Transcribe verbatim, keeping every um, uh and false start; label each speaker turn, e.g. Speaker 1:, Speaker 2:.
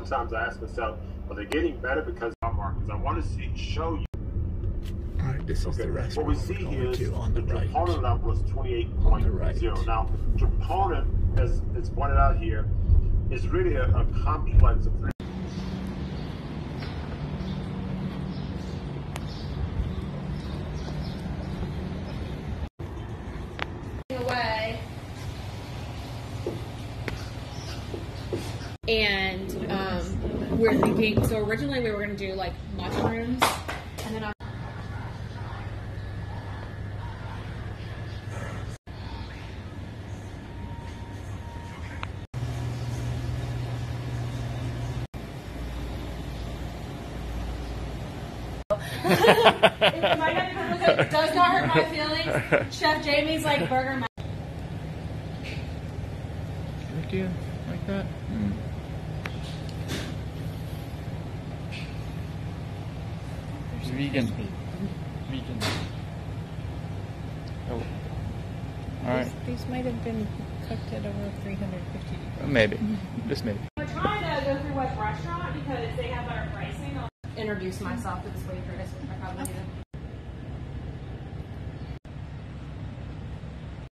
Speaker 1: sometimes I ask myself, are they getting better because of markets? I want to see, show you.
Speaker 2: All right, this is
Speaker 1: Okay.
Speaker 2: the restaurant
Speaker 1: What we see
Speaker 2: we're
Speaker 1: here
Speaker 2: going
Speaker 1: is
Speaker 2: to on the,
Speaker 1: the
Speaker 2: right.
Speaker 1: troponin level is twenty-eight point zero.
Speaker 2: right.
Speaker 1: Now, troponin, as it's pointed out here, is really a, a complex of three.
Speaker 3: Away. And um, we're thinking, so originally we were going to do like mushrooms, and then our it might not be perfect, it does not hurt my feelings. Chef Jamie's like burger.
Speaker 2: Look you like that? Mm. Vegan. Vegan. Oh. All right.
Speaker 4: These, these might have been cooked at over three hundred fifty degrees.
Speaker 2: Maybe. Just maybe.
Speaker 3: We're trying to go through West Restaurant because they have better pricing. I'll introduce myself to this waitress, which I probably do.